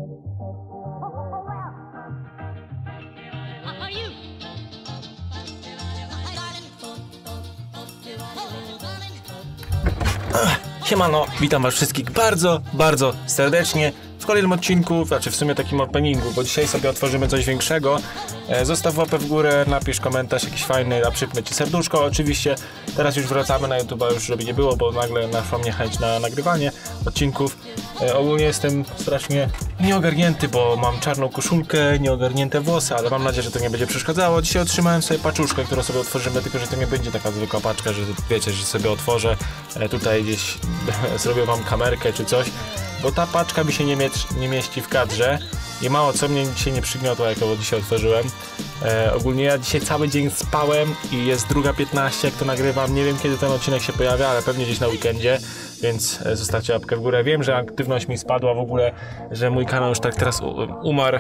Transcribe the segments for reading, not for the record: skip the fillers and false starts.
Siemano, witam was wszystkich bardzo serdecznie w kolejnym odcinku, znaczy w sumie takim openingu, bo dzisiaj sobie otworzymy coś większego. Zostaw łapę w górę, napisz komentarz jakiś fajny, a przypnę ci serduszko. Oczywiście teraz już wracamy na YouTube'a, już żeby nie było, bo nagle naszła mnie chęć na nagrywanie odcinków. Ogólnie jestem strasznie nieogarnięty, bo mam czarną koszulkę, nieogarnięte włosy, ale mam nadzieję, że to nie będzie przeszkadzało. Dzisiaj otrzymałem sobie paczuszkę, którą sobie otworzymy, tylko że to nie będzie taka zwykła paczka, że wiecie, że sobie otworzę, tutaj gdzieś zrobię wam kamerkę czy coś, bo ta paczka mi się nie mieści w kadrze i mało co mnie dzisiaj nie przygniotło, jak to dzisiaj otworzyłem. Ogólnie ja dzisiaj cały dzień spałem i jest 2:15, jak to nagrywam. Nie wiem, kiedy ten odcinek się pojawia, ale pewnie gdzieś na weekendzie, więc zostawcie łapkę w górę. Wiem, że aktywność mi spadła w ogóle, że mój kanał już tak teraz umarł,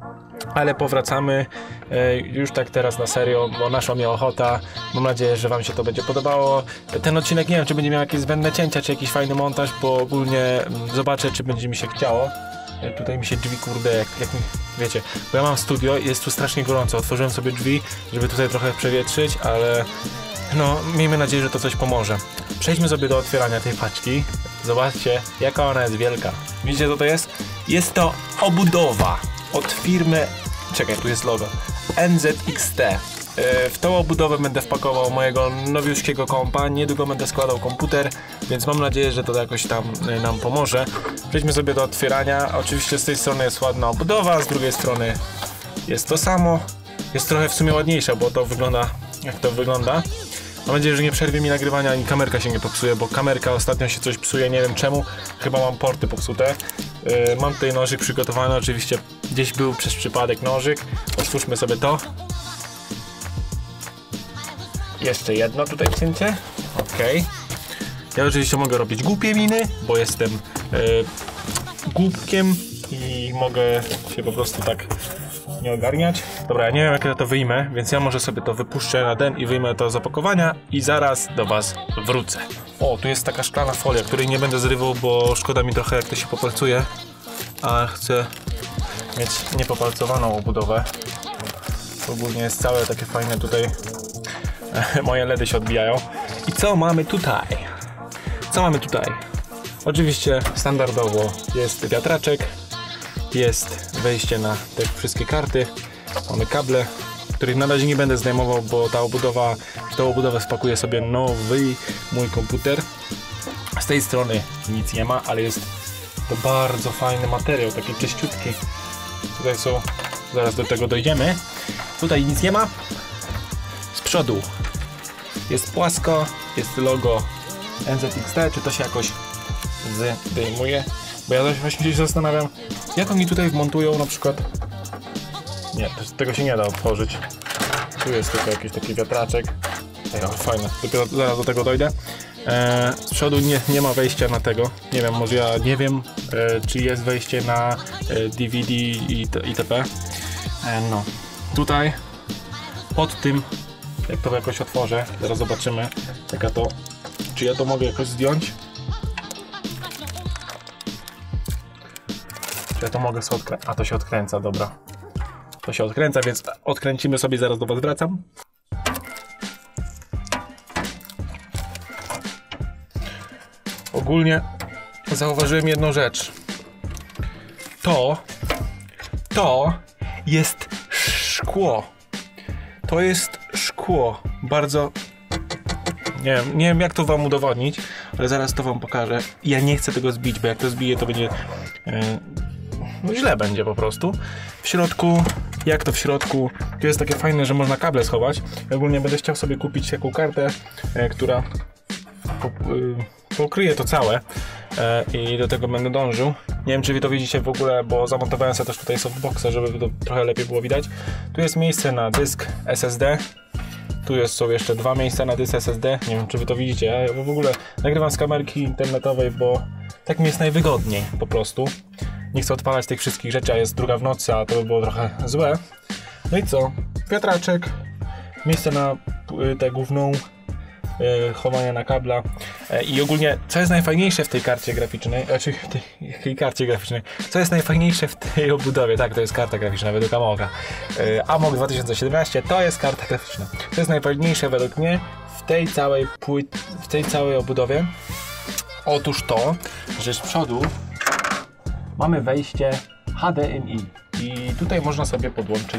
ale powracamy już tak teraz na serio, bo naszła mnie ochota. Mam nadzieję, że wam się to będzie podobało. Ten odcinek nie wiem, czy będzie miał jakieś zbędne cięcia, czy jakiś fajny montaż, bo ogólnie zobaczę, czy będzie mi się chciało. Tutaj mi się drzwi, kurde, jak wiecie, bo ja mam studio i jest tu strasznie gorąco. Otworzyłem sobie drzwi, żeby tutaj trochę przewietrzyć, ale no, miejmy nadzieję, że to coś pomoże. Przejdźmy sobie do otwierania tej paczki. Zobaczcie, jaka ona jest wielka. Widzicie, co to jest? Jest to obudowa od firmy, czekaj, tu jest logo, NZXT. W tą obudowę będę wpakował mojego nowiuszkiego kompa, niedługo będę składał komputer, więc mam nadzieję, że to jakoś tam nam pomoże. Przejdźmy sobie do otwierania. Oczywiście z tej strony jest ładna obudowa, z drugiej strony jest to samo. Jest trochę w sumie ładniejsza, bo to wygląda jak to wygląda. Mam nadzieję, że nie przerwie mi nagrywania ani kamerka się nie popsuje, bo kamerka ostatnio się coś psuje, nie wiem czemu. Chyba mam porty popsute. Mam tutaj nożyk przygotowany, oczywiście gdzieś był przez przypadek nożyk. Otwórzmy sobie to. Jeszcze jedno tutaj cięcie. Okej. Ja oczywiście mogę robić głupie miny, bo jestem głupkiem i mogę się po prostu tak nie ogarniać. Dobra, ja nie wiem, jak ja to wyjmę, więc ja może sobie to wypuszczę na den i wyjmę to z opakowania i zaraz do was wrócę. O, tu jest taka szklana folia, której nie będę zrywał, bo szkoda mi trochę, jak to się popalcuje, a chcę mieć niepopalcowaną obudowę. Ogólnie jest całe takie fajne tutaj. Moje LEDy się odbijają. I co mamy tutaj? Co mamy tutaj? Oczywiście standardowo jest wiatraczek, jest wejście na te wszystkie karty, mamy kable, których na razie nie będę zdejmował, bo w tą obudowę spakuję sobie nowy mój komputer. Z tej strony nic nie ma, ale jest to bardzo fajny materiał, taki czyściutki. Tutaj są, zaraz do tego dojdziemy. Tutaj nic nie ma. Z przodu jest płasko, jest logo NZXT, czy to się jakoś zdejmuje? Bo ja właśnie się zastanawiam, jak oni tutaj wmontują na przykład. Nie, tego się nie da otworzyć. Tu jest tylko jakiś taki wiatraczek. O, fajne, dopiero zaraz do tego dojdę. Z przodu nie ma wejścia na tego. Nie wiem, może ja nie wiem, czy jest wejście na DVD itp. No, tutaj pod tym, jak to jakoś otworzę, zaraz zobaczymy, jaka to, czy ja to mogę jakoś zdjąć. Czy ja to mogę sobie odkręcić? A to się odkręca, dobra. To się odkręca, więc odkręcimy sobie, zaraz do was wracam. Ogólnie zauważyłem jedną rzecz. To jest szkło. To jest szkło. Bardzo... Nie wiem jak to wam udowodnić, ale zaraz to wam pokażę. Ja nie chcę tego zbić, bo jak to zbiję, to będzie... no źle będzie po prostu. W środku... Jak to w środku? Tu jest takie fajne, że można kable schować. Ja ogólnie będę chciał sobie kupić taką kartę, która pokryje to całe. I do tego będę dążył. Nie wiem, czy wy to widzicie w ogóle, bo zamontowałem sobie też tutaj softboxa, żeby to trochę lepiej było widać. Tu jest miejsce na dysk SSD. Tu są jeszcze dwa miejsca na dysk SSD. Nie wiem, czy wy to widzicie. Ja w ogóle nagrywam z kamerki internetowej, bo tak mi jest najwygodniej po prostu. Nie chcę odpalać tych wszystkich rzeczy, a jest druga w nocy, a to by było trochę złe. No i co? Wiatraczek. Miejsce na płytę główną. chowania na kabla i ogólnie, co jest najfajniejsze w tej karcie graficznej, tej karcie graficznej, co jest najfajniejsze w tej obudowie, tak, to jest karta graficzna według Amoka. Amok 2017 to jest karta graficzna. To jest najfajniejsze według mnie w tej całej obudowie. Otóż to, że z przodu mamy wejście HDMI i tutaj można sobie podłączyć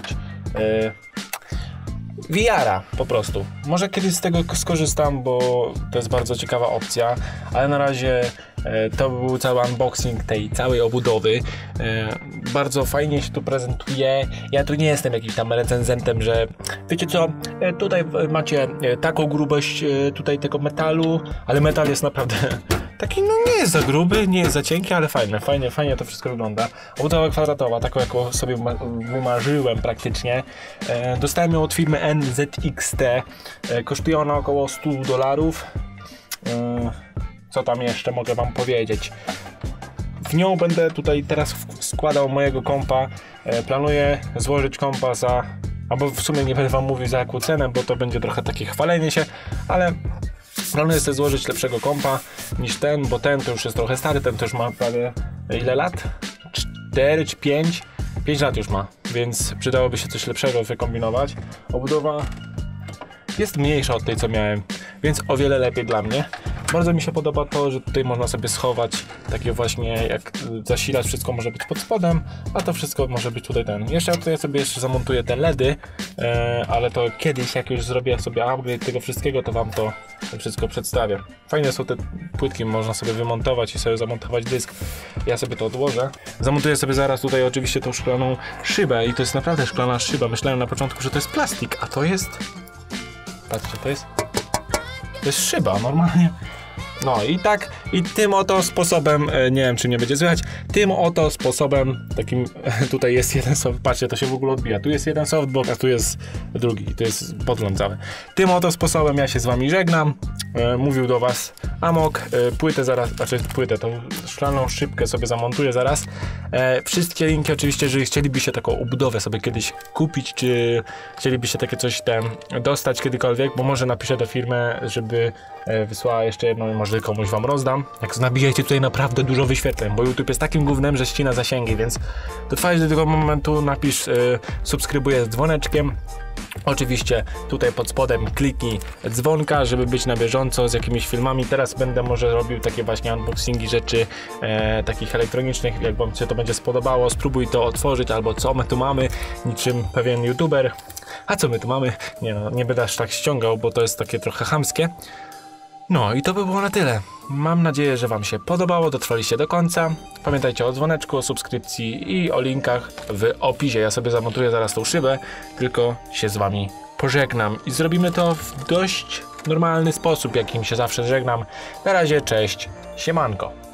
VR-a po prostu. Może kiedyś z tego skorzystam, bo to jest bardzo ciekawa opcja, ale na razie to był cały unboxing tej całej obudowy. Bardzo fajnie się tu prezentuje. Ja tu nie jestem jakimś tam recenzentem, że wiecie co, tutaj macie taką grubość tutaj tego metalu, ale metal jest naprawdę taki, no nie jest za gruby, nie jest za cienki, ale fajnie to wszystko wygląda. Obudowa kwadratowa, taką jaką sobie wymarzyłem praktycznie. Dostałem ją od firmy NZXT. Kosztuje ona około $100. Co tam jeszcze mogę wam powiedzieć? W nią będę tutaj teraz składał mojego kompa. Planuję złożyć kompa za... Albo w sumie nie będę wam mówił za jaką cenę, bo to będzie trochę takie chwalenie się, ale planuję sobie złożyć lepszego kompa niż ten, bo ten to już jest trochę stary, ten to już ma prawie ile lat? 4 czy 5? 5 lat już ma, więc przydałoby się coś lepszego wykombinować. Obudowa jest mniejsza od tej, co miałem, więc o wiele lepiej dla mnie. Bardzo mi się podoba to, że tutaj można sobie schować takie właśnie, jak zasilacz, wszystko może być pod spodem, a to wszystko może być tutaj ten. Jeszcze tutaj sobie zamontuję te LEDy, ale to kiedyś, jak już zrobię sobie upgrade tego wszystkiego, to wam to wszystko przedstawię. Fajne są te płytki, można sobie wymontować i sobie zamontować dysk. Ja sobie to odłożę. Zamontuję sobie zaraz tutaj oczywiście tą szklaną szybę i to jest naprawdę szklana szyba. Myślałem na początku, że to jest plastik, a to jest... Patrzcie, to jest szyba, normalnie. No i tak, i tym oto sposobem, nie wiem czy mnie będzie słychać, tym oto sposobem, takim, tutaj jest jeden soft, patrzcie, to się w ogóle odbija, tu jest jeden softbox, a tu jest drugi, to jest podgląd cały. Tym oto sposobem ja się z wami żegnam, mówił do was Amok, płytę zaraz, znaczy płytę, tą szklaną szybkę sobie zamontuję zaraz. Wszystkie linki oczywiście, jeżeli chcielibyście taką obudowę sobie kiedyś kupić, czy chcielibyście takie coś dostać kiedykolwiek, bo może napiszę do firmy, żeby wysłała jeszcze jedną, może komuś wam rozdam. Jak nabijajcie tutaj naprawdę dużo wyświetleń, bo YouTube jest takim gównem, że ścina zasięgi, więc dotrwałeś do tego momentu, napisz subskrybuję z dzwoneczkiem. Oczywiście tutaj pod spodem kliknij dzwonka, żeby być na bieżąco z jakimiś filmami. Teraz będę może robił takie właśnie unboxingi rzeczy takich elektronicznych, jak wam się to będzie spodobało, spróbuj to otworzyć, albo co my tu mamy, niczym pewien youtuber. A co my tu mamy? Nie no, nie będę aż tak ściągał, bo to jest takie trochę chamskie. No i to by było na tyle. Mam nadzieję, że wam się podobało, dotrwaliście do końca. Pamiętajcie o dzwoneczku, o subskrypcji i o linkach w opisie. Ja sobie zamontuję zaraz tą szybę, tylko się z wami pożegnam. I zrobimy to w dość normalny sposób, jakim się zawsze żegnam. Na razie, cześć, siemanko.